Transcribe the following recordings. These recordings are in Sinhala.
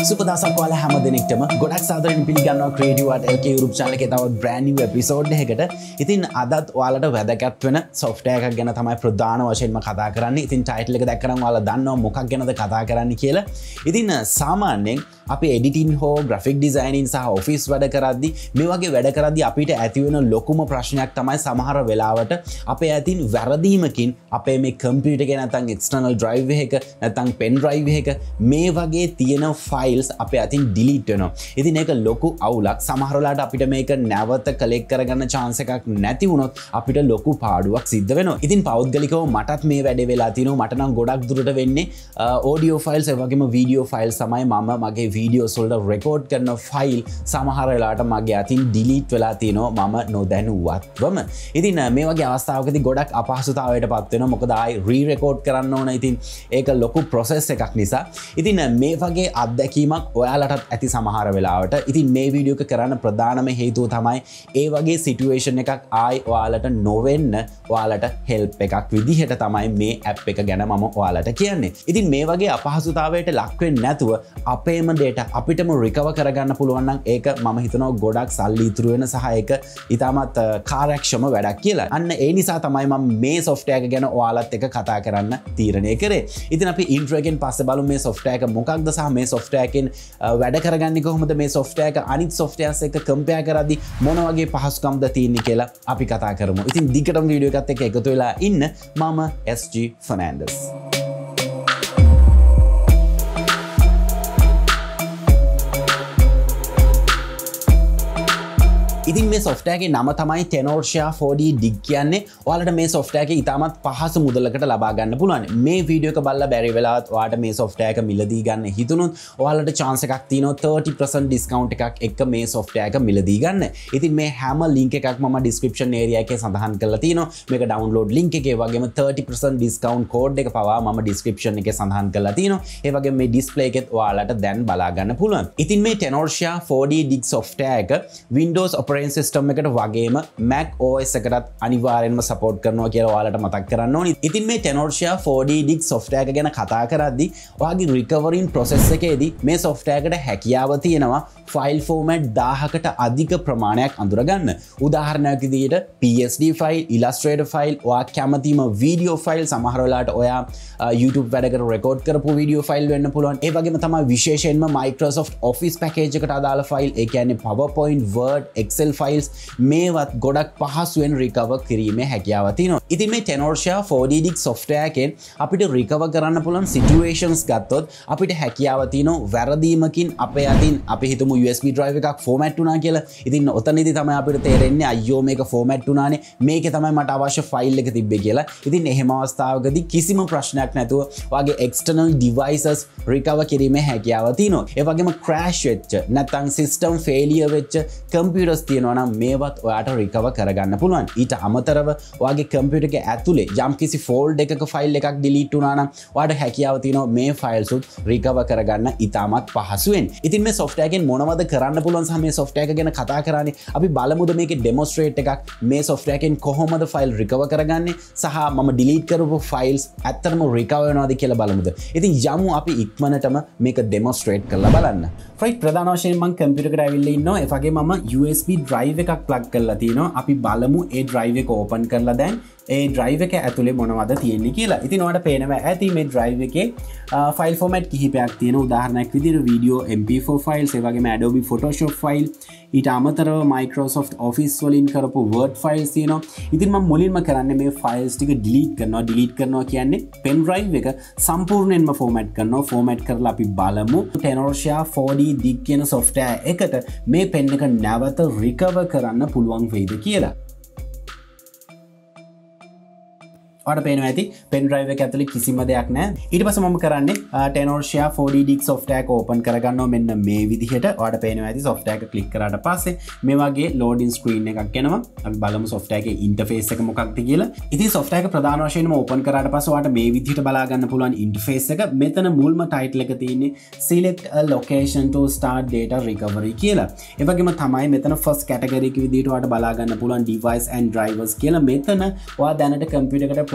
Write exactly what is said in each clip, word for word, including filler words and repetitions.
සුපදසක් ඔයාලා හැම දෙනෙක්ටම ගොඩක් සාදරයෙන් පිළිගන්නවා Creative Art L K YouTube channel එකේ තවත් brand new episode එකකට. ඉතින් අදත් ඔයාලට වැදගත් වෙන software එකක් ගැන තමයි ප්‍රධාන වශයෙන්ම කතා කරන්නේ. ඉතින් title එක දැක්කම ඔයාලා දන්නවා මොකක් ගැනද කතා කරන්නේ කියලා. ඉතින් සාමාන්‍යයෙන් අපි editing හෝ graphic designing සහ office වැඩ කරද්දී මේ වගේ වැඩ කරද්දී අපිට ඇති වෙන ලොකුම ප්‍රශ්නයක් තමයි සමහර වෙලාවට අපේ ඇතින් වැරදීමකින් අපේ මේ computer එකේ නැත්නම් external drive එක නැත්නම් pen drive එක මේ වගේ තියෙන files අපේ අතින් delete වෙනවා. ඉතින් ඒක ලොකු අවුලක්. සමහර වෙලාවට අපිට මේක නැවත collect කරගන්න chance එකක් නැති වුණොත් අපිට ලොකු පාඩුවක් සිද්ධ වෙනවා. ඉතින් පෞද්ගලිකව මටත් මේ වැඩේ වෙලා තිනවා. මට නම් ගොඩක් දුරට වෙන්නේ audio files ඒ වගේම video files තමයි මම මගේ videos වලට record කරන file සමහර වෙලාවට මගේ අතින් delete වෙලා තිනවා මම නොදැනුවත්වම. ඉතින් මේ වගේ අවස්ථාවකදී ගොඩක් අපහසුතාවයටපත් වෙනවා. මොකද ආයි re-record කරන්න ඕන. ඉතින් ඒක ලොකු process එකක් නිසා. ඉතින් මේ වගේ අත්දැකීමක් ඔයාලටත් ඇති සමහර වෙලාවට. ඉතින් මේ වීඩියෝ එක කරන්න ප්‍රධානම හේතුව තමයි ඒ වගේ සිටුේෂන් එකක් ආයි ඔයාලට නොවෙන්න ඔයාලට හෙල්ප් එකක් විදිහට තමයි මේ ඇප් එක ගැන මම ඔයාලට කියන්නේ. ඉතින් මේ වගේ අපහසුතාවයට ලක් වෙන්නේ නැතුව අපේම data අපිටම recover කරගන්න පුළුවන් නම් ඒක මම හිතනවා ගොඩක් සල්ලි ඉතුරු වෙන සහ ඒක ඊටමත් කාර්යක්ෂම වැඩක් කියලා. අන්න ඒ නිසා තමයි මම මේ software එක ගැන ඔයාලත් එක්ක කතා කරන්න තීරණය කරේ. ඉතින් අපි intro එකෙන් පස්සේ බලමු මේ software එක මොකක්ද සහ මේ software එකෙන් වැඩ කරගන්නේ කොහොමද, මේ software එක අනිත් softwares එක්ක compare කරද්දී මොන වගේ පහසුකම්ද තියෙන්නේ කියලා අපි කතා කරමු. ඉතින් දිගටම වීඩියෝ එකත් එක්ක එකතු වෙලා ඉන්න. මම S G Fernandes. ඉතින් මේ software එකේ නම තමයි Tenorshare four D Dig කියන්නේ. ඔයාලට මේ software එක ඉතාමත් පහසු මුදලකට ලබා ගන්න පුළුවන්. මේ වීඩියෝ එක බලලා බැරි වෙලාවත් ඔයාලට මේ software එක මිලදී ගන්න හිතුනොත් ඔයාලට chance එකක් තියෙනවා thirty percent discount එකක් එක්ක මේ software එක මිලදී ගන්න. ඉතින් මේ හැම link එකක්ම මම description area එකේ සඳහන් කරලා තියෙනවා. මේක download link එකේ වගේම thirty percent discount code එක පවා මම description එකේ සඳහන් කරලා තියෙනවා. ඒ වගේම මේ display එකෙත් ඔයාලට දැන් බලා ගන්න පුළුවන්. ඉතින් මේ Tenorshare four D Dig software එක Windows operating සිස්ටම් එකට වගේම Mac O S එකටත් අනිවාර්යෙන්ම සපෝට් කරනවා කියලා ඔයාලට මතක් කරන්න ඕනි. ඉතින් මේ Tenorshare four D Dig software එක ගැන කතා කරද්දී ඔයාගේ recovering process එකේදී මේ software එකට හැකියාව තියෙනවා file format දාහකට අධික ප්‍රමාණයක් අඳුරගන්න. උදාහරණයක් විදිහට P S D file, Illustrator file, ඔයා කැමතිම video file, සමහර වෙලාවට ඔයා YouTube වැඩකට record කරපු video file වෙන්න පුළුවන්. ඒ වගේම තමයි විශේෂයෙන්ම Microsoft Office package එකට අදාළ file, ඒ කියන්නේ PowerPoint, Word, Excel files මේවත් ගොඩක් පහසුවෙන් recover කිරීමේ හැකියාව තියෙනවා. ඉතින් මේ Tenorshare four D Dig software එකෙන් අපිට recover කරන්න පුළුවන් situations ගත්තොත් අපිට හැකියාව තියෙනවා වැරදීමකින් අපේ අතින් අපි හිතමු U S B drive එකක් format වුණා කියලා. ඉතින් ඔතනදී තමයි අපිට තේරෙන්නේ අයියෝ මේක format වුණානේ, මේකේ තමයි මට අවශ්‍ය file එක තිබ්බේ කියලා. ඉතින් එහෙම අවස්ථාවකදී කිසිම ප්‍රශ්නයක් නැතුව ඔයාගේ external devices recover කිරීමේ හැකියාව තියෙනවා. ඒ වගේම crash වෙච්ච නැත්නම් system failure වෙච්ච computers තියෙනවා නම් මේවත් ඔයාට recover කරගන්න පුළුවන්. ඊට අමතරව ඔයාගේ computer එකේ ඇතුලේ යම්කිසි folder එකක file එකක් delete වුණා නම් ඔයාට හැකියාව තියෙනවා මේ files උත් recover කරගන්න ඉතාමත් පහසුවෙන්. ඉතින් මේ software එකෙන් මොනවද කරන්න පුළුවන් සහ මේ software එක ගැන කතා කරන්නේ අපි බලමුද මේකේ demonstrate එකක් මේ software එකෙන් කොහොමද file recover කරගන්නේ සහ මම delete කරපු files ඇත්තටම recover වෙනවද කියලා බලමුද. ඉතින් යමු අපි ඉක්මනටම මේක demonstrate කරලා බලන්න. right, ප්‍රධාන වශයෙන් මම computer එකට ඇවිල්ලා ඉන්නවා. ඒ වගේම මම U S B drive එකක් plug කරලා තියෙනවා. අපි බලමු ඒ drive එක open කරලා දැන් ඒ drive එක ඇතුලේ මොනවද තියෙන්නේ කියලා. ඉතින් ඔයාලට පේනවා ඇති මේ drive එකේ file format කිහිපයක් තියෙනවා. උදාහරණයක් විදිහට video M P four files, ඒ වගේම Adobe Photoshop file, ඊට අමතරව Microsoft Office වලින් කරපු Word files තියෙනවා. ඉතින් මම මුලින්ම කරන්නේ මේ files ටික delete කරනවා. delete කරනවා කියන්නේ pen drive එක සම්පූර්ණයෙන්ම format කරනවා. format කරලා අපි බලමු Tenorshare four D Dig කියන software එකට මේ pen එක නැවත recover කරන්න පුළුවන් වෙයිද කියලා. ඔයාලට පේනවා ඇති pen drive එක ඇතුලේ කිසිම දෙයක් නැහැ. ඊට පස්සේ මම කරන්නේ Tenorshare four D Dig software එක open කරගන්නවා මෙන්න මේ විදිහට. ඔයාලට පේනවා ඇති software එක click කරාට පස්සේ මේ වගේ loading screen එකක් එනවා. අපි බලමු software එකේ interface එක මොකක්ද කියලා. ඉතින් software එක ප්‍රධාන වශයෙන්ම open කරාට පස්සේ ඔයාලට මේ විදිහට බලා ගන්න පුළුවන් interface එක. මෙතන මුල්ම title එක තියෙන්නේ select a location to start data recovery කියලා. ඒ වගේම තමයි මෙතන first category එක විදිහට ඔයාලට බලා ගන්න පුළුවන් device and drivers කියලා. මෙතන ඔයා දැනට computer එකට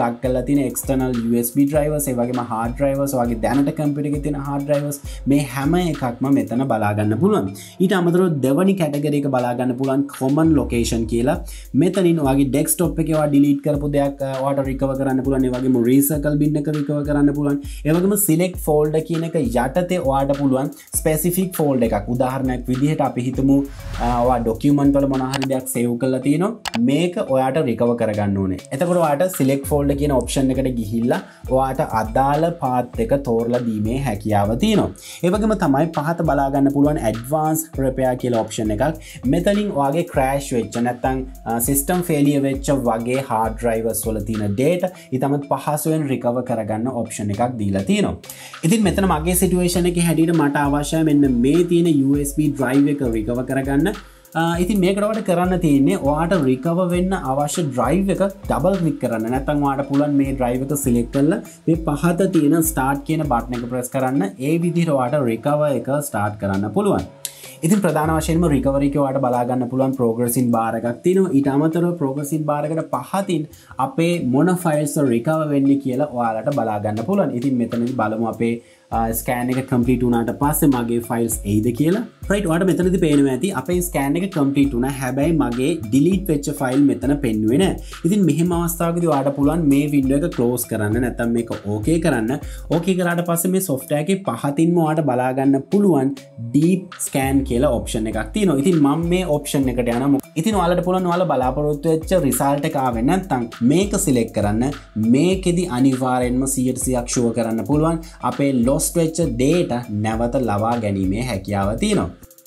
ප්ලග් කරලා තියෙන external U S B drivers ඒ වගේම hard drivers වගේ දැනට කම්පියුටර් එකේ තියෙන hard drivers මේ හැම එකක්ම මෙතන බලා ගන්න පුළුවන්. ඊට අමතරව දෙවනි කැටගරි එක බලා ගන්න පුළුවන් common location කියලා. මෙතනින් ඔයාගේ desktop එකේ ඔයා delete කරපු දෙයක් ඔයාට recover කරන්න පුළුවන්. ඒ වගේම recircle bin එක recover කරන්න පුළුවන්. ඒ වගේම select folder කියන එක යටතේ ඔයාට පුළුවන් specific folder එකක්. උදාහරණයක් විදිහට අපි හිතමු ඔයා document වල මොනවා හරි දෙයක් save කරලා තියෙනවා. මේක ඔයාට recover කරගන්න ඕනේ. එතකොට ඔයාට select folder කියන option එකට ගිහිල්ලා ඔයාට අදාළ path එක තෝරලා දීමේ හැකියාව තියෙනවා. ඒ වගේම තමයි පහත බලා ගන්න පුළුවන් advanced repair කියලා option එකක්. මෙතනින් ඔයාගේ crash වෙච්ච නැත්නම් system failure වෙච්ච වගේ hard drivers වල තියෙන data ඊටමත් පහසුවෙන් recover කරගන්න option එකක් දීලා තියෙනවා. ඉතින් මෙතන මගේ situation එකේ හැටියට මට අවශ්‍යයි මෙන්න මේ තියෙන U S B drive එක recover කරගන්න. ඉතින් මේකට ඔයාලට කරන්න තියෙන්නේ ඔයාට recover වෙන්න අවශ්‍ය drive එක double click කරන්න. නැත්නම් ඔයාට පුළුවන් මේ drive එක select කරලා මේ පහත තියෙන start කියන button එක press කරන්න. ඒ විදිහට ඔයාට recover එක start කරන්න පුළුවන්. ඉතින් ප්‍රධාන වශයෙන්ම recovery එක ඔයාලට බලා ගන්න පුළුවන් progressing bar එකක් තියෙනවා. ඊට අමතරව progressing bar එකට පහතින් අපේ මොන files recover වෙන්නේ කියලා ඔයාලට බලා ගන්න පුළුවන්. ඉතින් මෙතනදී බලමු අපේ ස්කෑන් එක කම්ප්ලීට් වුණාට පස්සේ මගේ ෆයිල්ස් එයිද කියලා. රයිට් ඔයාලට මෙතනදී පේනවා ඇති අපේ ස්කෑන් එක කම්ප්ලීට් වුණා. හැබැයි මගේ ඩිලීට් වෙච්ච ෆයිල් මෙතන පෙන්වුවේ නැහැ. ඉතින් මෙහෙම අවස්ථාවකදී ඔයාලට පුළුවන් මේ වින්ඩෝ එක ක්ලෝස් කරන්න නැත්නම් මේක ඕකේ කරන්න. ඕකේ කරාට පස්සේ මේ software එකේ පහතින්ම ඔයාලට බලා ගන්න පුළුවන් deep scan කියලා option එකක් තියෙනවා. ඉතින් මම මේ option එකට යනවා. ඉතින් ඔයාලට පුළුවන් ඔයාලා බලාපොරොත්තු වෙච්ච result එක ආවෙ නැත්නම් මේක select කරන්න. මේකෙදි අනිවාර්යෙන්ම සියයට සියයක් sure කරන්න පුළුවන් අපේ loss වෙච්ච data නැවත ලබා ගැනීමේ හැකියාව තියෙනවා.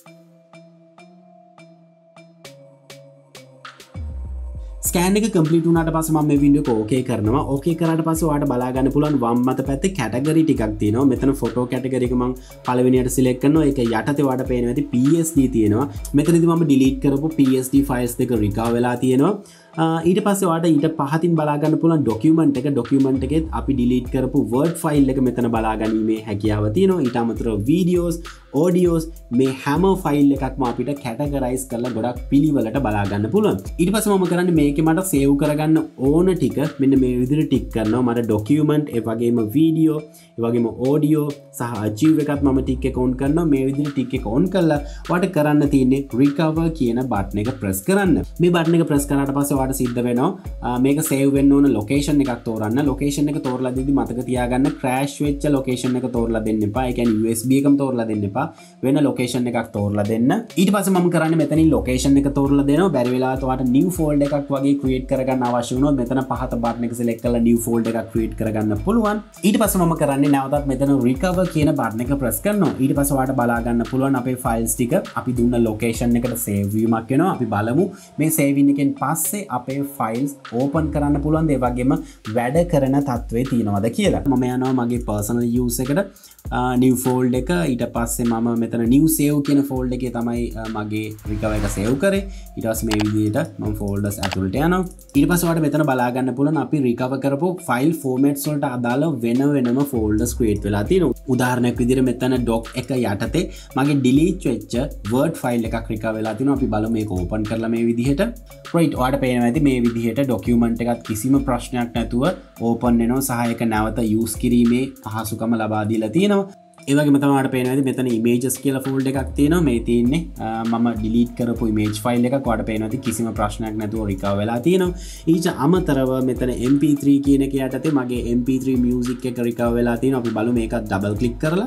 ස්කෑන් එක කම්ප්ලීට් වුණාට පස්සේ මම මේ වීඩියෝ එක ඕකේ කරනවා. ඕකේ කරාට පස්සේ ඔයාලට බලා ගන්න පුළුවන් වම් මත පැත්තේ කැටගරි ටිකක් තියෙනවා. මෙතන ෆොටෝ කැටගරි එක මම පළවෙනියට සිලෙක්ට් කරනවා. ඒක යටතේ ඔයාලට පේනවා ඇති P S D තියෙනවා. මෙතනදී මම ඩිලීට් කරපු P S D ෆයිල්ස් දෙක රිකවර් වෙලා තියෙනවා. ඊට පස්සේ ඔයාලට ඊට පහතින් බලා ගන්න පුළුවන් ડોකියුමන්ට් එක. ડોකියුමන්ට් එකෙත් අපි ඩිලීට් කරපු Word ෆයිල් එක මෙතන බලා ගැනීමේ හැකියාව තියෙනවා. ඊට අමතරව වීඩියෝස්, ඔඩියෝස් මේ හැම ෆයිල් එකක්ම අපිට කැටගරයිස් කරලා ගොඩක් පිළිවෙලට බලා ගන්න පුළුවන්. ඊට පස්සේ මම කරන්නේ මේකේ මට සේව් කරගන්න ඕන ටික මෙන්න මේ විදිහට ටික් කරනවා. මට ડોකියුමන්ට් ඒ වගේම වීඩියෝ, ඒ වගේම ඔඩියෝ සහ අචීව් එකත් මම ටික් එක ඔන් කරනවා. මේ විදිහට ටික් එක ඔන් කරලා ඔයාලට කරන්න තියෙන්නේ recover කියන බටන් එක press කරන්න. මේ බටන් එක press කරාට පස්සේ ඔයාලට සිද්ධ වෙනවා මේක සේව් වෙන්න ඕන ලොකේෂන් එකක් තෝරන්න. ලොකේෂන් එක තෝරලා දෙද්දි මතක තියාගන්න crash වෙච්ච ලොකේෂන් එක තෝරලා දෙන්න එපා. ඒ කියන්නේ U S B එකම තෝරලා දෙන්න එපා. වෙන ලොකේෂන් එකක් තෝරලා දෙන්න. ඊට පස්සේ මම කරන්නේ මෙතනින් ලොකේෂන් එක තෝරලා දෙනවා. බැරි වෙලාවට ඔයාලට new folder එකක් වගේ create කරගන්න අවශ්‍ය වුණොත් මෙතන පහත බටන් එක select කරලා new folder එකක් create කරගන්න පුළුවන්. ඊට පස්සේ මම කරන්නේ නැවතත් මෙතන recover කියන බටන් එක press කරනවා. ඊට පස්සේ ඔයාලට බලා ගන්න පුළුවන් අපේ files ටික අපි දුන්න ලොකේෂන් එකට save වීමක් වෙනවා. අපි බලමු මේ saving එකෙන් පස්සේ අපේ files open කරන්න පුළුවන්. ඒ වගේම වැඩ කරන තත්ත්වයේ තියෙනවද කියලා. මම යනවා මගේ personal use එකට new folder එක. ඊට පස්සේ මම මෙතන new save කියන folder එකේ තමයි මගේ recover එක save කරේ. ඊට පස්සේ මේ විදිහට මම folders ඇතුළට යනවා. ඊට පස්සේ ඔයාලට මෙතන බලා ගන්න පුළුවන් අපි recover කරපු file formats වලට අදාළ වෙන වෙනම folders create වෙලා තියෙනවා. උදාහරණයක් විදිහට මෙතන doc එක යටතේ මගේ delete වෙච්ච word file එකක් recover වෙලා තියෙනවා. අපි බලමු මේක open කරලා මේ විදිහට. right ඔයාලට පේනවා ඇති මේ විදිහට document එකත් කිසිම ප්‍රශ්නයක් නැතුව open වෙනවා සහ ඒක නැවත use කිරීමේ පහසුකම ලබා දීලා තියෙනවා. ඒ වගේම තමයි ඔයාලට පේනවා ඇති මෙතන images කියලා folder එකක් තියෙනවා. මේ තියෙන්නේ මම delete කරපු image file එකක්. ඔයාලට පේනවා ඇති කිසිම ප්‍රශ්නයක් නැතුව recover වෙලා තියෙනවා. ඊට අමතරව මෙතන M P three කියන එක යටතේ මගේ M P three music එක recover වෙලා තියෙනවා. අපි බලමු මේකත් double click කරලා.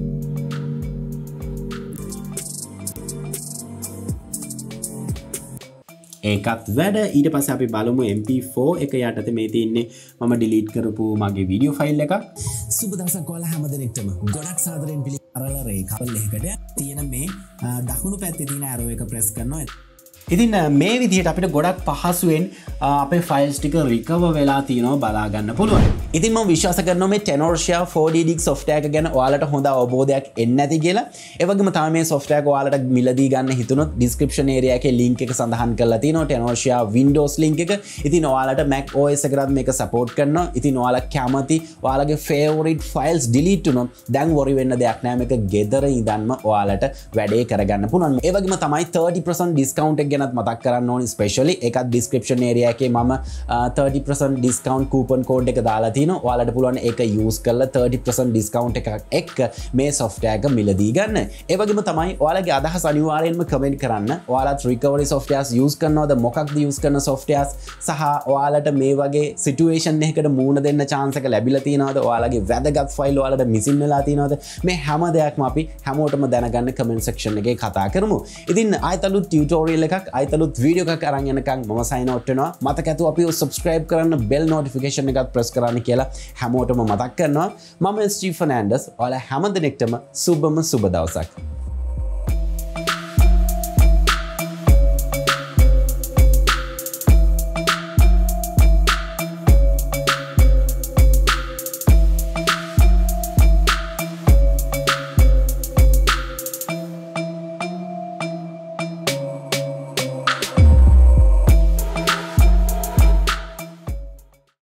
ඒකත් වැඩ. ඊට පස්සේ අපි බලමු M P four එක යටතේ මේ තියෙන්නේ මම delete කරපු මගේ video file එක. සුබ දවසක් ඔයාලා හැමදෙනෙක්ටම. ගොඩක් සාදරයෙන් පිළිගන්න රේඛාවල් එකකට තියෙන මේ දකුණු පැත්තේ තියෙන arrow එක press කරනවා. ඉතින් මේ විදිහට අපිට ගොඩක් පහසුවෙන් අපේ ෆයිල්ස් ටික රිකවර් වෙලා තියෙනවා බලා ගන්න පුළුවන්. ඉතින් මම විශ්වාස කරනවා මේ Tenorshare four D Dig software එක ගැන ඔයාලට හොඳ අවබෝධයක් එන්න ඇති කියලා. ඒ වගේම තමයි මේ software එක ඔයාලට මිලදී ගන්න හිතුනොත් description area එකේ link එක සඳහන් කරලා තියෙනවා Tenorshare Windows link එක. ඉතින් ඔයාලට Mac O S එකටත් මේක support කරනවා. ඉතින් ඔයාලා කැමති ඔයාලගේ favorite files delete වුණොත් දැන් worry වෙන්න දෙයක් නැහැ. මේක ගෙදර ඉඳන්ම ඔයාලට වැඩේ කරගන්න පුළුවන්. ඒ වගේම තමයි thirty percent discount එක ගැනත් මතක් කරන්න ඕනි ස්පෙෂලි එකත් ඩිස්ක්‍රිප්ෂන් ඒරියා එකේ මම thirty percent discount coupon code එක දාලා තිනවා. ඔයාලට පුළුවන් ඒක යූස් කරලා thirty percent ඩිස්කවුන්ට් එකක් එක්ක මේ software එක මිලදී ගන්න. ඒ වගේම තමයි ඔයාලගේ අදහස් අනිවාර්යෙන්ම කමෙන්ට් කරන්න. ඔයාලත් recovery softwares use කරනවද? මොකක්ද use කරන softwares? සහ ඔයාලට මේ වගේ situation එකකට මූණ දෙන්න chance එක ලැබිලා තියෙනවද? ඔයාලගේ වැදගත් ෆයිල් ඔයාලට මිසින් වෙලා තියෙනවද? මේ හැම දෙයක්ම අපි හැමෝටම දැනගන්න comment section එකේ කතා කරමු. ඉතින් ආයතලුත් tutorial එකක් ආයතලුත් වීඩියෝ එකක් අරන් යනකම් මම sign out වෙනවා. මතක ඇතුව අපිව subscribe කරන්න bell notification එකත් press කරන්න කියලා හැමෝටම මතක් කරනවා. මම එස් ජී ෆර්නෑන්ඩස්. ඔයාලා හැම දිනෙකටම සුබම සුබ දවසක්.